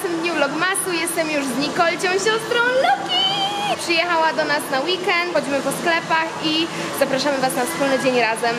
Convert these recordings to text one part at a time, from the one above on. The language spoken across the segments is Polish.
pierwszym dniu vlogmasu. Jestem już z Nikolcią, siostrą Loki. Przyjechała do nas na weekend, chodzimy po sklepach i zapraszamy was na wspólny dzień razem.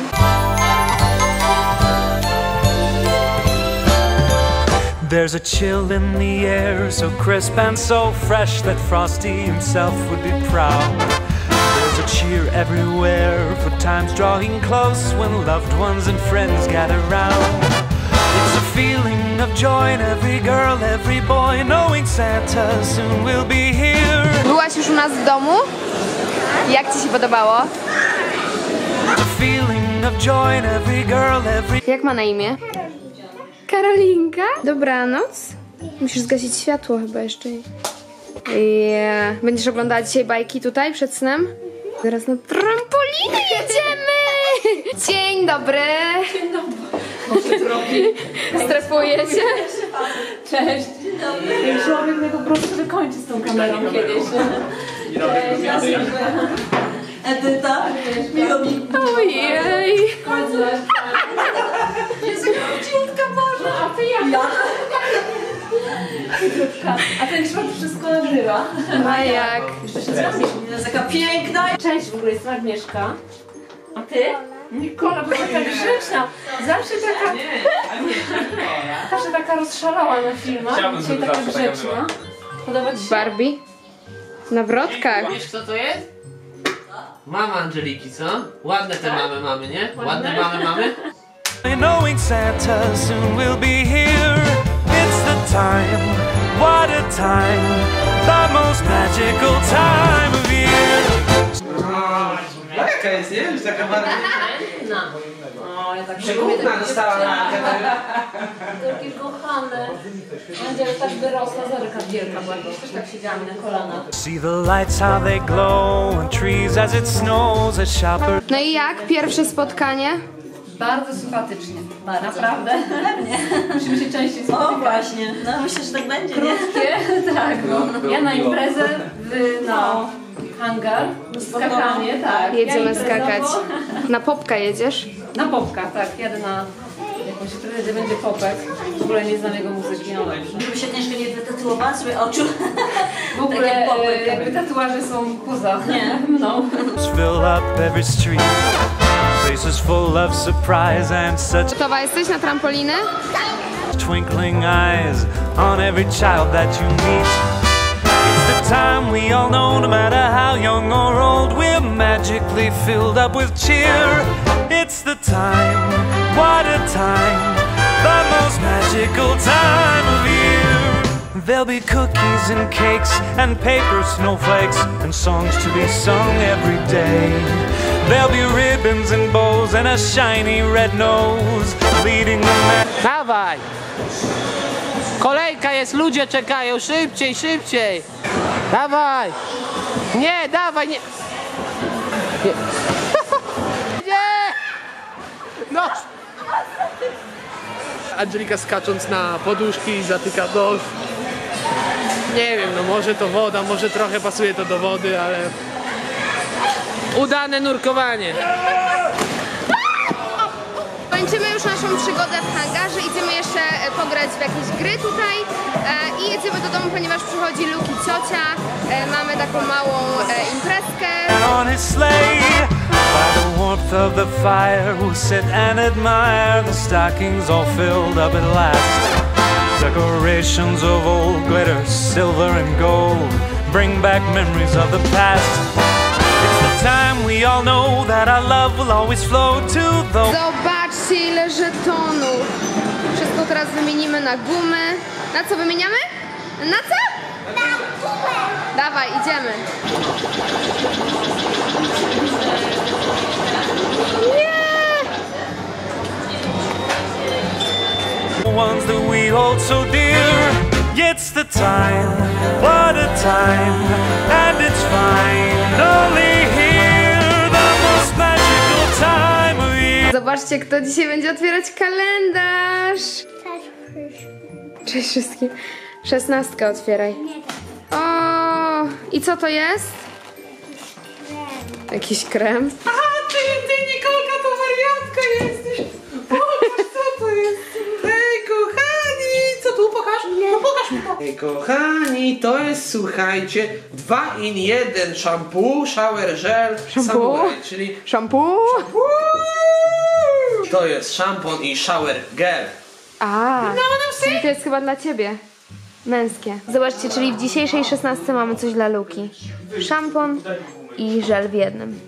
There's a chill in the air, so crisp and so fresh that Frosty himself would be proud. There's a cheer everywhere for times drawing close when loved ones and friends gather round. It's a feeling of joy in every girl, every boy, knowing Santa soon will be here. Byłaś już u nas w domu? Jak ci się podobało? It's a feeling of joy in every girl, every... Jak ma na imię? Karolinka? Dobranoc. Musisz zgasić światło chyba jeszcze. Yeah. Będziesz oglądała dzisiaj bajki tutaj przed snem? Zaraz na trampoliny jedziemy! Dzień dobry! Dzień dobry. Strefuje się? Cześć. Dzień dobry. Człowiek mnie po prostu wykończy z tą kamerą kiedyś. Cześć. Edyta, miło mi. Ojej! Jezu, króciutka Boże. A ty jak? A ten szmat wszystko nagrywa. A jak? Jeszcze się zrobisz. Jest taka piękna. Cześć, w ogóle jestem Agnieszka. A ty? Nikola, bo taka grzeczna. Zawsze taka rozszalała na filmach. Dzisiaj taka grzeczna. Podoba ci się? Barbie? Na wrotkach. Wiesz kto to jest? Mama Angeliki, co? Ładne te mamy, nie? Ładne mamy? Knowing Santa soon will be here. It's the time, what a time, the most magical time of year. Jaka jest, nie? Już taka bardzo... O, ja tak Przekupna dostała na Takie kochane. Będzie tak wyrosła, zaryka wielka była. Też tak siedziałam na kolanach. See the lights how they glow and trees as it snows as shoppers. No i jak? Pierwsze spotkanie? Bardzo sympatycznie. Naprawdę. Musimy się częściej spotykać. O właśnie, no myślę, że tak będzie, nie? Krótkie, tak. Ja na imprezę hangar, skakanie, tak. Jedziemy ja skakać. Na popka jedziesz? Na popka, tak. Jadę na jakąś imprezę, gdzie będzie popek. W ogóle nie znam jego muzyki, no dobrze. Żeby się Agnieszka nie wytatuowała sobie oczu. W ogóle jakby tatuaże są poza mną. Fill up every street, faces full of surprise and such Gotowa jesteś na trampolinę? twinkling eyes on every child that you meet. It's the time we all know, no matter how young or old, we're magically filled up with cheer. It's the time, what a time, the most magical time of year. There'll be cookies and cakes and paper snowflakes and songs to be sung every day. There'll be ribbons and bows and a shiny red nose leading the man. Dawaj! Kolejka jest, ludzie czekają, szybciej! Dawaj! Nie, dawaj, nie! Nie! No! Angelika skacząc na poduszki zatyka nos. Nie wiem, no może to woda, może trochę pasuje to do wody, ale... Udane nurkowanie! Kończymy już naszą przygodę w hangarze, idziemy jeszcze pograć w jakieś gry tutaj i jedziemy do domu, ponieważ przychodzi Luki ciocia, mamy taką małą imprezkę. On his sleigh, by the warmth of the fire, we'll sit and admire the stockings all filled up at last. Decorations of old glitter, silver and gold, bring back memories of the past. It's the time we all know that our love will always flow to the... Zobaczcie ile żetonów. Wszystko teraz wymienimy na gumy. Na co wymieniamy? Na co? Na gumę. Dawaj, idziemy. ones that we hold so dear. It's the time, what a time, and it's finally here, the most magical time of year. Zobaczcie, kto dzisiaj będzie otwierać kalendarz. Cześć wszystkim. 16 otwieraj. O, i co to jest? Jakiś krem. Aha, ty Nikolka, to wariatka jesteś. Pokaż, co to jest. Hej, kochani, co tu pokaż? No pokaż mi to. Ej, kochani, to jest, słuchajcie, 2 in 1 shampoo, shower gel, samuraj, czyli Shampoo? to jest szampon i shower gel. A, czyli to jest chyba dla ciebie. Męskie. Zobaczcie, czyli w dzisiejszej 16 mamy coś dla Luki. Szampon i żel w jednym.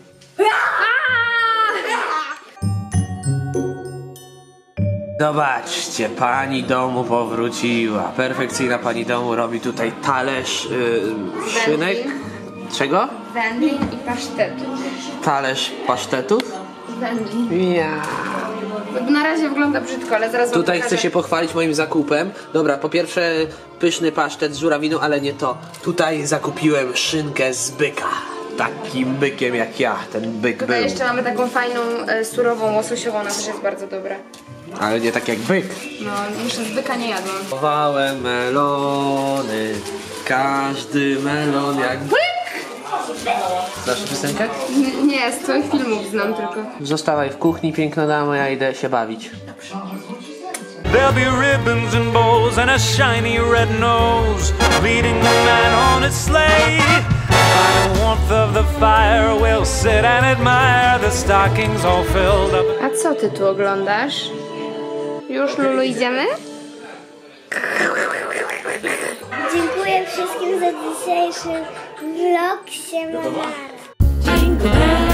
Zobaczcie, pani domu powróciła. Perfekcyjna pani domu robi tutaj talerz szynek. Czego? Wędlin i pasztetu. Talerz pasztetów? Wędlin. Ja. Na razie wygląda brzydko, ale zaraz wam Tutaj pokażę. chcę się pochwalić moim zakupem. Dobra, po pierwsze pyszny pasztet z żurawiną, ale nie to. Tutaj zakupiłem szynkę z byka. Takim bykiem jak ja, ten byk Tutaj był. jeszcze mamy taką fajną, surową, łososiową, ona też jest bardzo dobra. Ale nie tak jak byk. No, jeszcze z byka nie jadłam. Kupowałem melony, każdy melon jak byk. Znasz piosenkę? Nie, z twoich filmów znam tylko. Zostawaj w kuchni, piękna damo, ja idę się bawić. There'll be ribbons and bows and a shiny red nose leading the man on his sleigh. By the warmth of the fire we'll sit and admire the stockings all filled up. A co ty tu oglądasz? Już, Lulu, idziemy? Dziękuję wszystkim za dzisiejszy vlog. Siemano. Jingle bells.